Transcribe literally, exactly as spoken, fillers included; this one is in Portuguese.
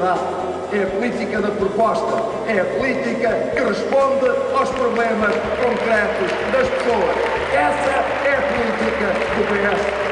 sociedade. É a política da proposta, é a política que responde aos problemas concretos das pessoas. Essa é a política do P S.